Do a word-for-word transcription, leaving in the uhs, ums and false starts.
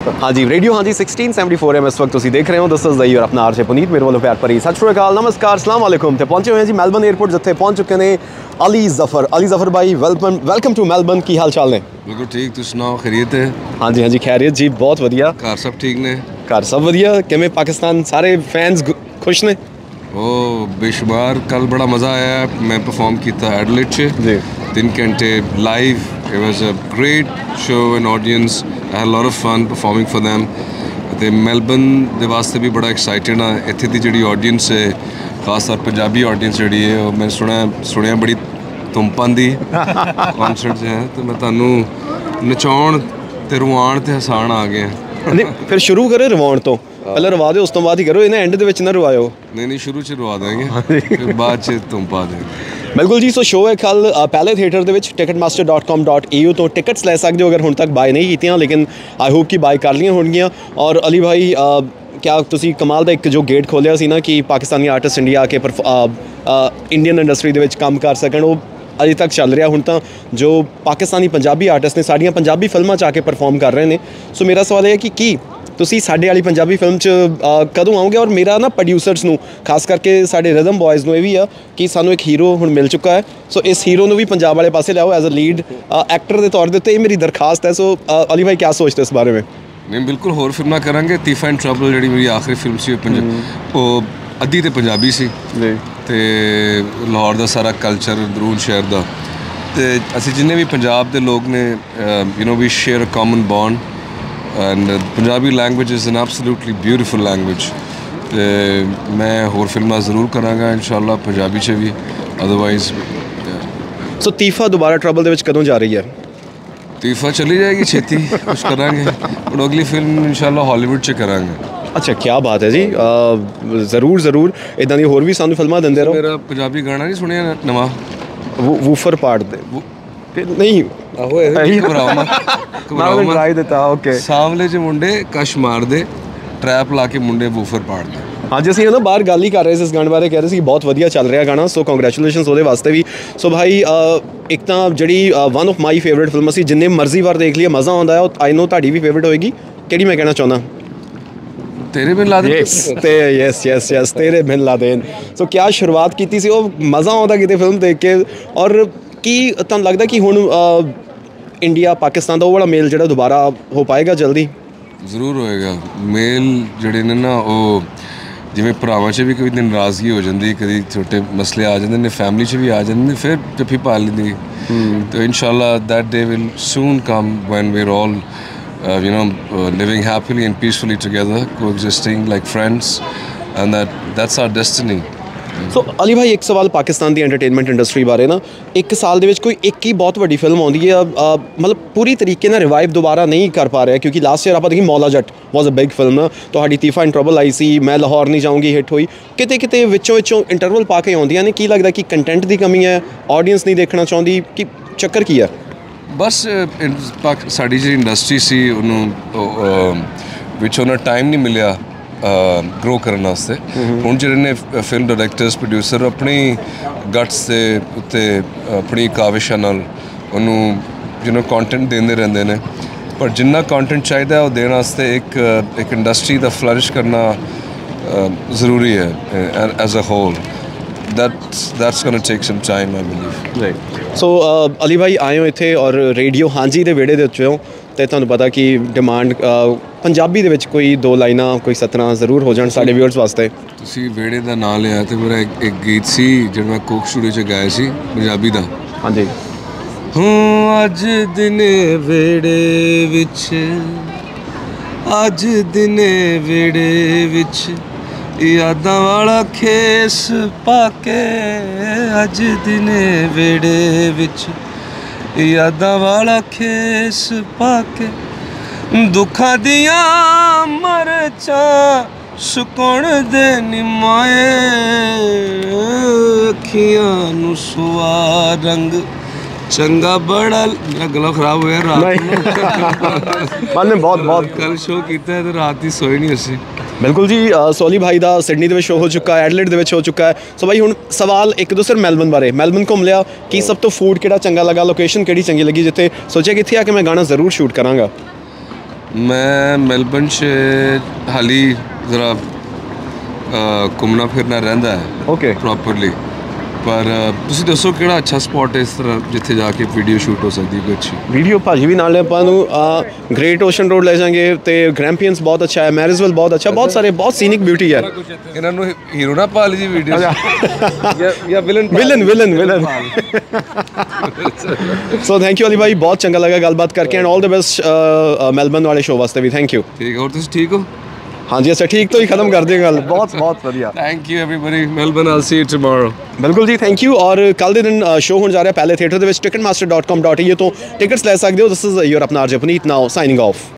हाँ जी, रेडियो हाँ जी सिक्सटीन सैवनटी फोर एम इस वक्त तुम देख रहे हो। दिस इज और अपना आरजे पुनीत मेरे वालों प्यार भरी सत श्री अकाल नमस्कार सलाम वालेकुम। तो पहुंचे हुए हैं जी मेलबर्न एयरपोर्ट जिथे पहुंच चुके हैं अली जफर। अली जफर भाई वेलकम वेलकम टू मेलबर्न। की हाल चाल ने? बिल्कुल ठीक, तुम सुनाओ खैरियत है? हाँ जी हाँ जी खैरियत जी, बहुत वधिया। घर सब ठीक ने? घर सब वधिया। किवें पाकिस्तान सारे फैंस खुश ने? ओ बेशुमार, कल बड़ा मज़ा आया। मैं परफॉर्म किया एडलेड च जी तीन घंटे live. It was a great show and audience. I had lot of fun performing for them. ते मेलबर्न दे वास्ते भी बड़ा एक्साइटेड हाँ। इत्थे दी जिहड़ी ऑडियंस है, खास तौर पंजाबी ऑडियंस जिहड़ी है, वो मैं सुना सुनिया बड़ी तुंपां दी कॉन्सर्ट है। तो मैं तुहानूं नचाउण ते रुआण ते हसाण आ गए। नहीं फिर शुरू करो रवाउण तो पहले रवा दो, उस तो बाद ही करो। इन्हें एंड दे विच ना रवायो। नहीं नहीं शुरू च रवा देंगे, फिर बाद च तुम पा देंगे। बिल्कुल जी। सो शो है कल पहले थिएटर दे विच ticket master dot com dot A U तो टिकट्स ले सकते हो अगर हुण तक बाय नहीं कीतियां, लेकिन आई होप कि बाय कर लियां होणगियां। और अली भाई आ, क्या तुसी कमाल दा एक जो गेट खोलिया सी ना कि पाकिस्तानी आर्टिस्ट इंडिया आके इंडियन इंडस्ट्री दे विच काम कर सकण, वो अजे तक चल रहा। हुण तां जो पाकिस्तानी पंजाबी आर्टिस्ट ने साड़ियां पंजाबी फिल्मां च आके परफॉर्म कर रहे हैं। सो मेरा सवाल है कि की तुसी साडे वाली पंजाबी फिल्म च कदों आओगे? और मेरा ना प्रोड्यूसर्स नूं खास करके साडे रिदम बॉयज़ नूं ये भी आ कि सानूं एक हीरो हुण मिल चुका है। सो इस हीरो नूं भी पंजाब वाले पासे लियाओ एज अ लीड एक्टर के तौर पर। ये मेरी दरखास्त है। सो अली भाई क्या सोचते इस बारे में? नहीं बिल्कुल होर फिल्मां करांगे। तीफा एंड ट्रबल जिहड़ी मेरी आखिरी फिल्म सी वो अद्धी ते पंजाबी सी ते लाहौर दा सारा कल्चर दरूद शहर दा ते असीं जिन्ने भी पंजाब दे लोग ने you know we share a common bond and Punjabi language is an absolutely beautiful language. ते मैं होर फिल्मां ज़रूर करांगा इंशाअल्लाह पंजाबी च भी, अदरवाइज। सो तीफा दोबारा ट्रबल दे विच कदों जा रही है? तीफा चली जाएगी छेती, कुछ करांगे। और अगली फिल्म इंशाअल्लाह हॉलीवुड च करांगे। अच्छा क्या बात है जी। ज़रूर ज़रूर इदां दी होर भी सानूं फिल्मां दिंदे रहो। मेरा पंजाबी गाना नहीं सुनिया नवा वूफर पार्ट दे नहीं आहो यही घबराओ मत घबराओ मत ट्राई देता। ओके सामले च मुंडे कश मार दे ट्रैप ला के मुंडे वूफर पाड़ दे। हाँ जी, असं ना बाहर गल ही कर रहे थे इस गाने बारे, कह रहे थे बहुत वधिया चल रहा गाना। सो कंग्रेचुलेशनस वो वास्ते भी। सो भाई एक तो जी one of my favourite film असी जिन्ने मर्जी बार देख लिया मज़ा आता है। आई नो ताड़ी भी फेवरेट होएगी। कि मैं कहना चाहना Tere Bin Laden. Yes yes yes yes Tere Bin Laden. सो क्या शुरुआत की थी, वो मज़ा आता कितने फिल्म देख के। और की तुहानूं लगदा कि हुण इंडिया पाकिस्तान का वो वाला मेल जो दोबारा हो पाएगा जल्दी? जरूर होएगा मेल। जड़े ने ना वो जिमें भरावां च भी कोई नाराज़गी हो जाती, कभी छोटे मसले आ जाते हैं, फैमिली च भी आ जाते, फिर जफ्फी पा लेंदी। तो इंशाल्लाह that day will soon come when we are all you know living happily and peacefully together, coexisting like friends, and that that's our destiny. So so, Ali भाई एक सवाल पाकिस्तान की एंटरटेनमेंट इंडस्ट्री बारे ना, एक साल दे कोई एक ही बहुत बड़ी फिल्म आती है मतलब पूरी तरीके ना रिवाइव दोबारा नहीं कर पा रहे, क्योंकि लास्ट ईयर आप देखिए Maula Jatt was a big film ना, तो साड़ी तीफा एंड ट्रबल आई सी, मैं लाहौर नहीं जाऊँगी हिट हुई, किते किते विचों विचों इंटरवल पा के आउंदियां ने। की लगता कि कंटेंट की कमी है, ऑडियंस नहीं देखना चाहती, कि चक्कर की है? बस साड़ी जी इंडस्ट्री सी विच उन्हें टाइम नहीं मिलिया ग्रो करने वास्ते। हुण जिहड़े ने फिल्म डायरैक्टर्स प्रोड्यूसर अपनी गट्स के उत्ते अपनी काविशा नाल उन्हों यू नो कंटेंट देंदे रहंदे ने, पर जिन्ना कंटेंट चाहिए वो देने वास्ते एक एक इंडस्ट्री का फ्लरिश करना ज़रूरी है as a whole. That's that's going to take some time, I believe. Right. So uh, Ali भाई आए हो इत्थे और रेडियो हांजी दे वेड़े दे उत्ते हो, तो तुहानूं पता कि डिमांड पंजाबी दे विच कोई दो लाइनां कोई सतना ज़रूर हो जाण साडे व्यूअर्स वास्ते। तुसीं वेड़े दा नाम लिया तो मेरा एक, एक गीत सी जिहड़ा मैं कोक स्टूडियो च गाया सी पंजाबी दा। हाँ जी। हूँ अज दिने वेड़े विच अज दिने वेड़े विच यादां वाला खेस पाके, अज दिने वेड़े विच यादां वाला खेस पाके, दुखां दियां मरचां सुकण दे निमाए, अखियां नूं सुआ रंग चंगा बड़ा। मेरा गला खराब हो गया रात में बहुत बहुत कल शो किया है तो रात ही सोई नहीं असी। बिल्कुल जी। सोली भाई का सिडनी के शो हो चुका है, एडलेड के हो चुका है। सो भाई हुण सवाल एक दूसरे मेलबर्न बारे, मेलबर्न घूम लिया, कि सब तो फूड किहड़ा चंगा लगा, लोकेशन किहड़ी चंगी लगी, जिथे सोचा कि इत्थे आके मैं गाना जरूर शूट करांगा? मैं ਮੈਲਬਨ 'ਚ ਹਾਲੀ ਜ਼ਰਾ ਘੁੰਮਣਾ ਫਿਰਨਾ ਰਹਿੰਦਾ ਹੈ ਓਕੇ ਪ੍ਰੋਪਰਲੀ ਪਰ ਤੁਸੀਂ ਦੱਸੋ ਕਿਹੜਾ ਅੱਛਾ ਸਪੌਟ ਹੈ ਇਸ ਤਰ੍ਹਾਂ ਜਿੱਥੇ ਜਾ ਕੇ ਵੀਡੀਓ ਸ਼ੂਟ ਹੋ ਸਕਦੀ ਕੋਈ ਅੱਛੀ ਵੀਡੀਓ ਭਾਜੀ ਵੀ ਨਾਲ ਆਪਾਂ ਨੂੰ ਗ੍ਰੇਟ ਓਸ਼ਨ ਰੋਡ ਲੈ ਜਾਾਂਗੇ ਤੇ ਗ੍ਰੈਂਪੀਅਨਸ ਬਹੁਤ ਅੱਛਾ ਹੈ ਮੈਰਿਜਵੈਲ ਬਹੁਤ ਅੱਛਾ ਬਹੁਤ ਸਾਰੇ ਬਹੁਤ ਸੀਨਿਕ ਬਿਊਟੀ ਹੈ ਇਹਨਾਂ ਨੂੰ ਹੀਰੋ ਨਾ ਪਾ ਲਈ ਜੀ ਵੀਡੀਓ ਜਾਂ villain villain villain villain so thank you Ali ਭਾਈ ਬਹੁਤ ਚੰਗਾ ਲੱਗਾ ਗੱਲਬਾਤ ਕਰਕੇ and all the best Melbourne ਵਾਲੇ ਸ਼ੋਅ ਵਾਸਤੇ ਵੀ ਥੈਂਕ ਯੂ ਠੀਕ ਹੈ ਹੋਰ ਤੁਸੀਂ ਠੀਕ ਹੋ ਹਾਂਜੀ ਅੱਛਾ ਠੀਕ ਤੋਂ ਹੀ ਖਤਮ ਕਰਦੇ ਹਾਂ ਗੱਲ ਬਹੁਤ ਬਹੁਤ ਵਧੀਆ thank you everybody Melbourne all see you tomorrow ਬਿਲਕੁਲ ਜੀ ਥੈਂਕ ਯੂ ਔਰ ਕੱਲ੍ਹ ਦੇ ਦਿਨ ਸ਼ੋਅ ਹੋਣ ਜਾ ਰਿਹਾ ਪਹਿਲੇ ਥੀਏਟਰ ਦੇ ਵਿੱਚ ticket master dot com dot E A ਤੋਂ ਟਿਕਟਸ ਲੈ ਸਕਦੇ ਹੋ ਦਿਸ ਇਜ਼ ਯੂਰ ਆਪਣਾ ਆਰਜੇ ਪੁਨੀਤ ਨਾਓ ਸਾਈਨਿੰਗ ਆਫ